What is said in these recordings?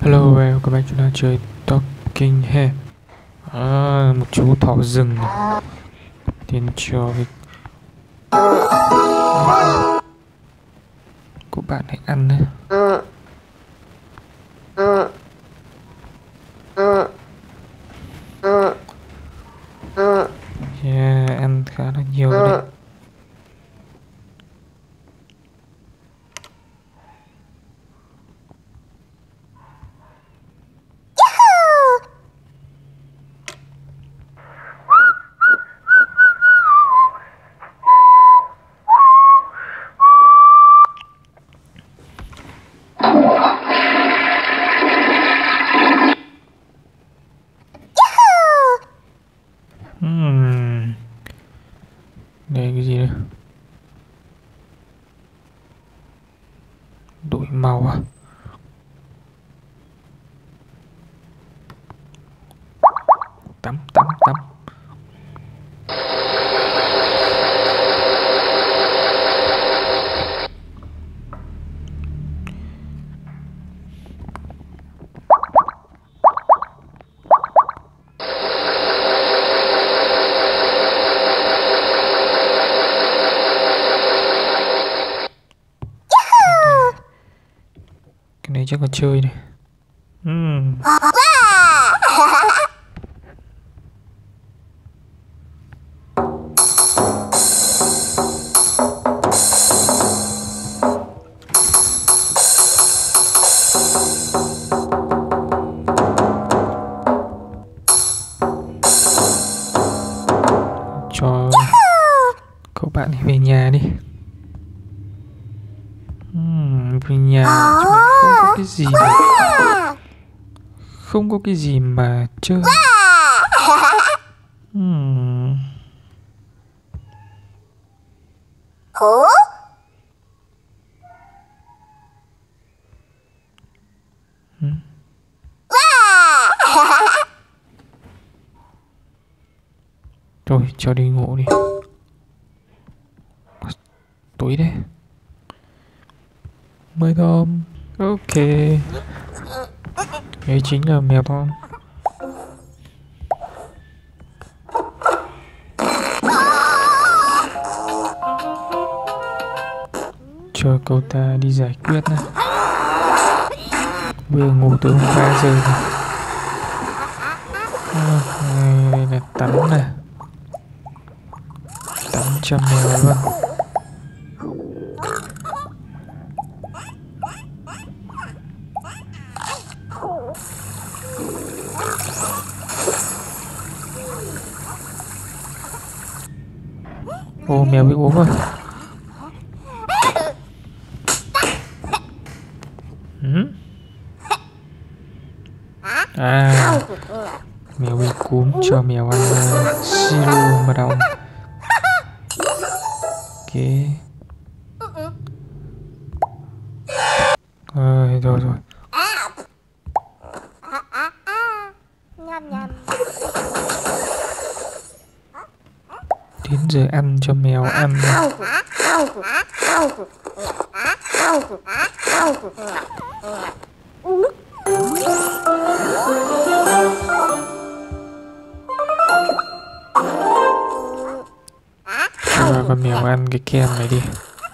Hello và các bạn, chúng ta chơi Talking Head. Một chú thỏ rừng này. Tiền cho với của bạn hãy ăn đấy. Yeah, ăn khá là nhiều đấy. Đây cái gì đây? Đổi màu à? Tắm. Cái này chắc là chơi này. Cho cậu bạn về nhà đi. Về nhà chúng mình không có cái gì mà chơi. Rồi cho đi ngủ đi. Tối đấy. Mới Tom. Ok. Đấy chính là mèo Tom. Cho cậu ta đi giải quyết này. Vừa ngủ từ 3 giờ rồi. Đây là tắm này. Tắm cho mèo luôn. Ô, mèo bị ốm rồi. Mèo bị cúm, cho mèo ăn siro mật ong. Ok. Rồi. Đến giờ ăn cho mèo ăn. Cho con mèo ăn cái kem này đi.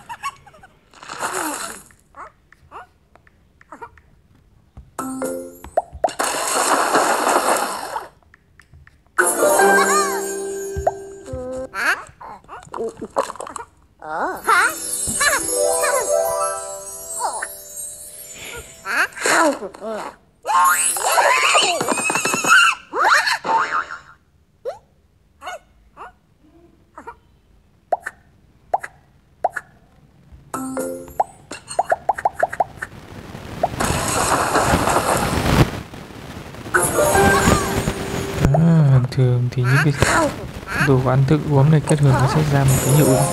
Thường thì những cái đồ ăn thức uống này kết hợp nó sẽ ra một cái hiệu ứng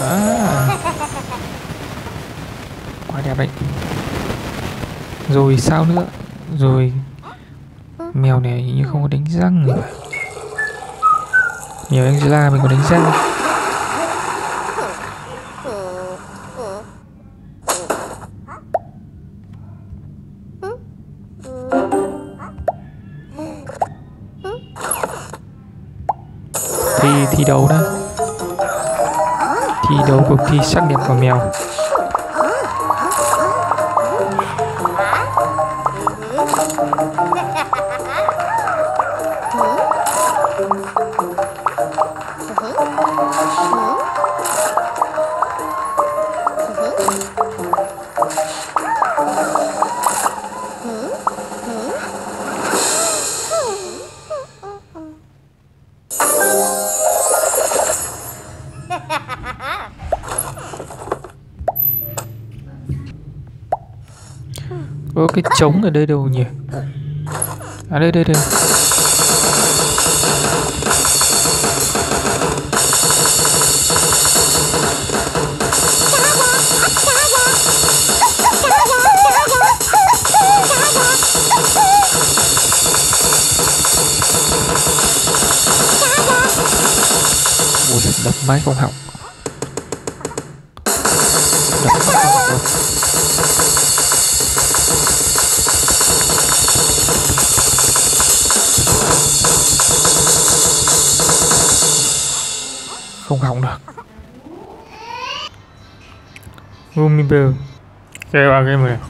quá đẹp đấy. Rồi sao nữa? Rồi mèo này hình như không có đánh răng rồi. Mèo Angela mình có đánh răng. thi đấu đó. Thi đấu cuộc thi sắc đẹp của mèo. Có cái trống ở đây đâu nhỉ? À đây đây đây. Ui, đập máy không học. Đập máy không học đâu. Không hỏng được. Gummy Bear kêu vào game này.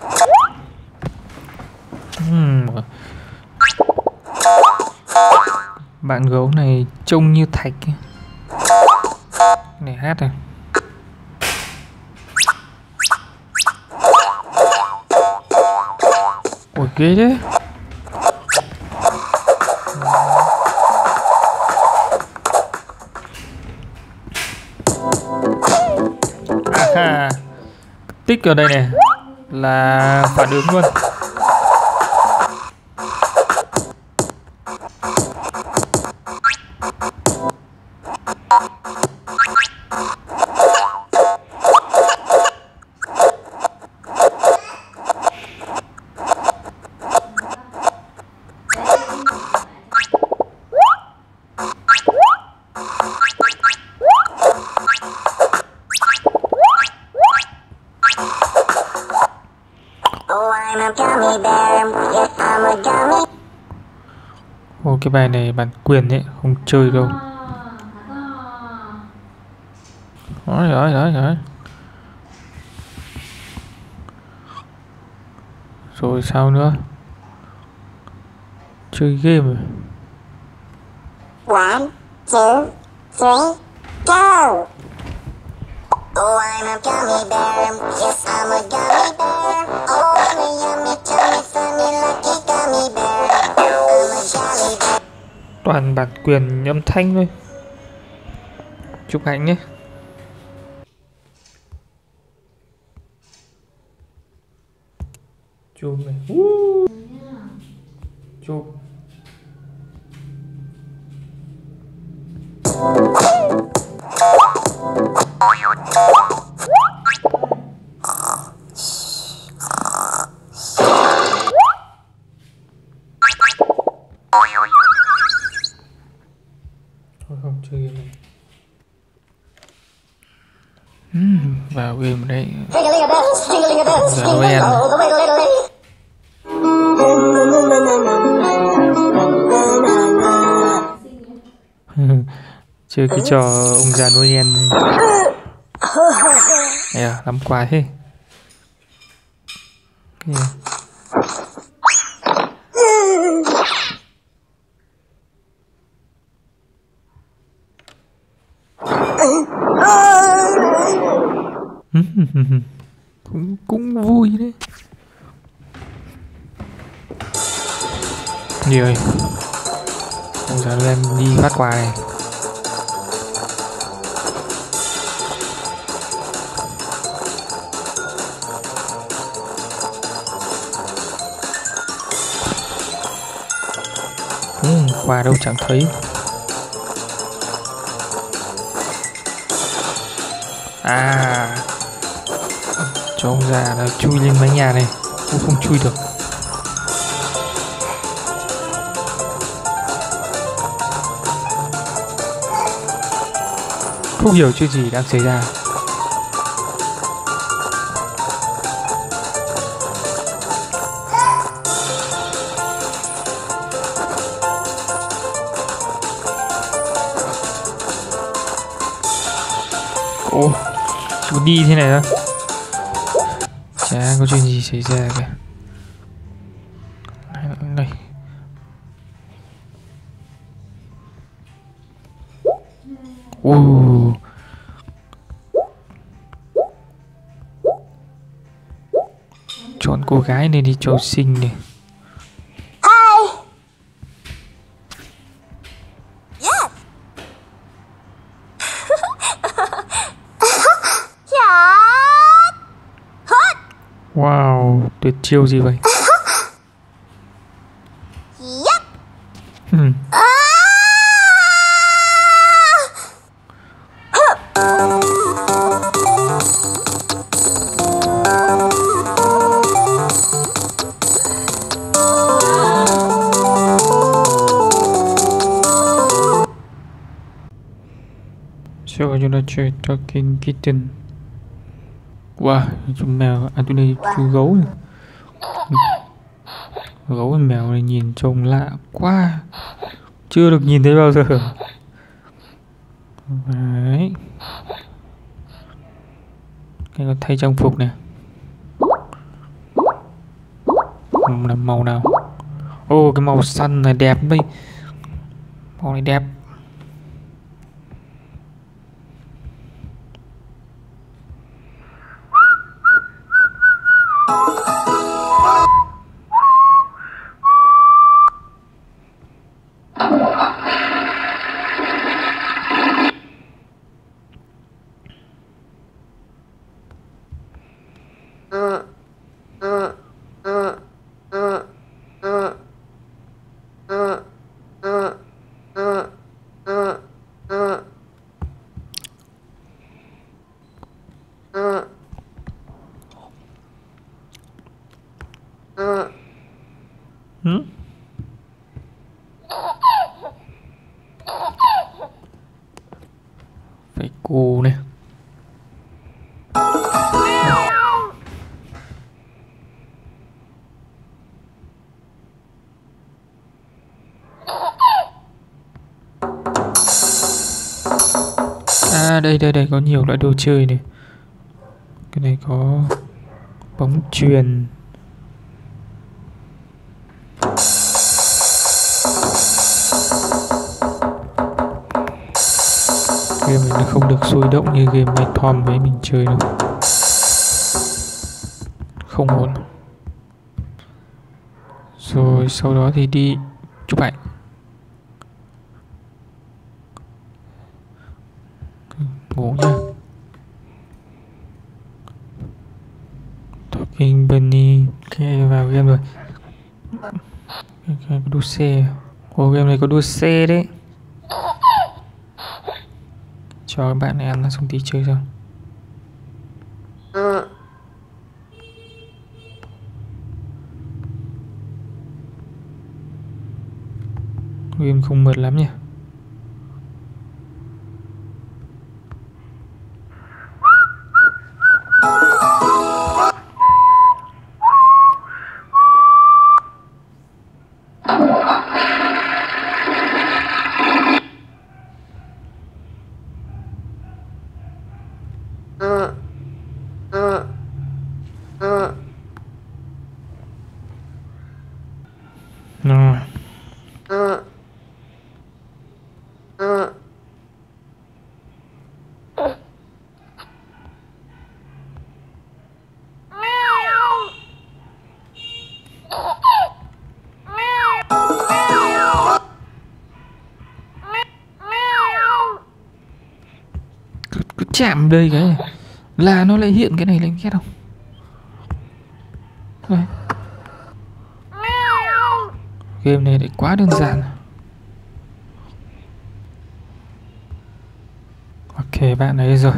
Bạn gấu này trông như thạch này, hát này. Ôi ghê đấy. Tích ở đây này là phản ứng luôn. Ồ, cái bài này bản quyền ấy, không chơi đâu. Rồi. Rồi sao nữa? Chơi game rồi. 1, 2, 3, go! Oh, I'm a gummy bear. Yes, I'm a gummy bear. Oh, I'm a yummy, tummy, funny, lucky gummy bear. I'm a jolly bear. Toàn bản quyền âm thanh thôi. Chụp ảnh nhé. Chụp này. Chụp. Thôi không chơi game này. Vào game đấy. Giờ Noel chơi cái trò ông già Noel này. À, làm quà thế. cũng vui đấy. Gì ơi, ông già Noel đi phát quà này. Quà đâu chẳng thấy. À, cho ông già là chui lên mái nhà này. Cũng không chui được. Không hiểu chuyện gì đang xảy ra. Ồ, chú đi thế này thôi. Chả có chuyện gì xảy ra kìa. Đây. Chọn cô gái này đi cho xinh này. Wow, tuyệt chiêu gì vậy? So chúng ta chơi Talking Kitten. Wow, chú mèo, tôi đây chú gấu này. Gấu và mèo này nhìn trông lạ quá, chưa được nhìn thấy bao giờ. Đấy. Cái có thay trang phục này. Là màu nào? Ô, cái màu xanh này đẹp đây. Màu này đẹp. Phải cô này. À đây có nhiều loại đồ chơi này. Cái này có bóng chuyền. Game này nó không được sôi động như game My Tom với mình chơi đâu. Không ổn. Rồi sau đó thì đi chụp ảnh. Ngủ nhá. Talking Bunny. Ok, vào game rồi. Có đua xe. Ồ, game này có đua xe đấy. Cho bạn này ăn xong tí chơi xong. Game không mượt lắm nhỉ. Cứ chạm đây cái này là nó lại hiện cái này lên ghét không? Đây. Game này lại quá đơn giản. Ok, bạn ấy rồi.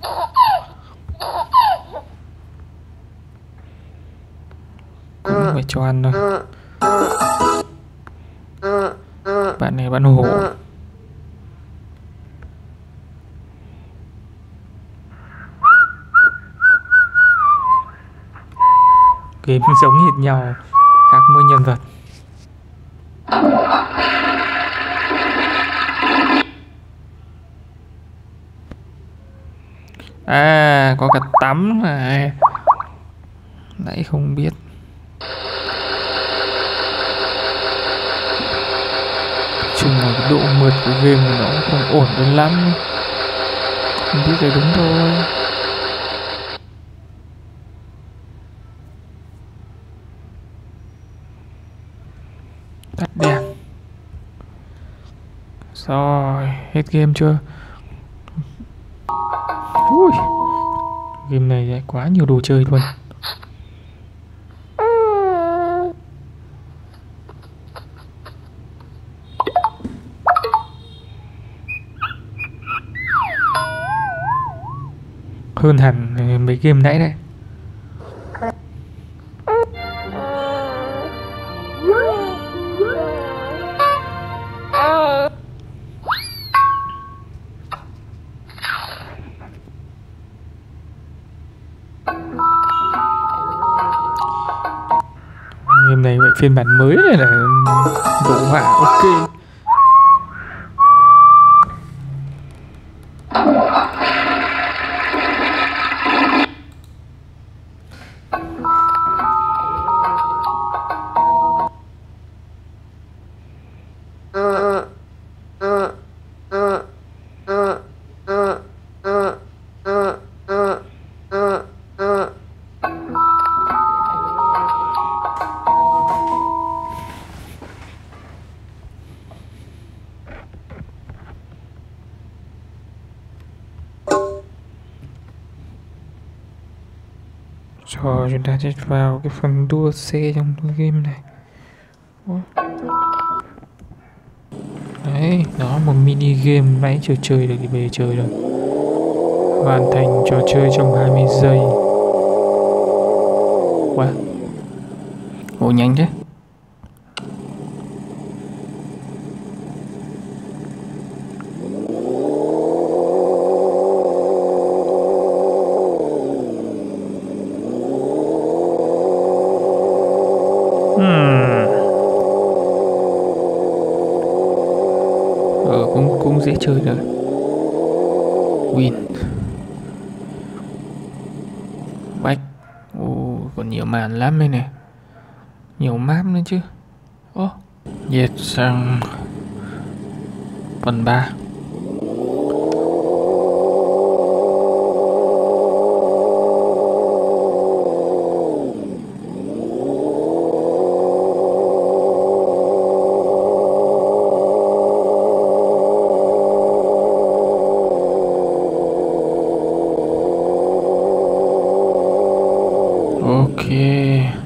Cũng phải cho ăn thôi. Bạn này bạn hổ. Game giống hệt nhau, khác mỗi nhân vật. À, có cả tắm này. Nãy không biết. Chung là cái độ mượt của game thì nó cũng không ổn đến lắm. Không biết là đúng thôi. Tắt đèn. Rồi, hết game chưa? Ui, game này quá nhiều đồ chơi luôn. Hơn hẳn mấy game nãy đấy. Game này vậy phiên bản mới này là đồ họa ok. Rồi chúng ta sẽ vào cái phần đua xe trong game này. Đấy, nó một mini game nãy chưa chơi được thì bây giờ chơi rồi. Hoàn thành trò chơi trong 20 giây. Wow. Ồ, nhanh thế. Cũng dễ chơi rồi. Win. Bách. Còn nhiều màn lắm đây này. Nhiều map nữa chứ. Dệt sang phần 3. Ok.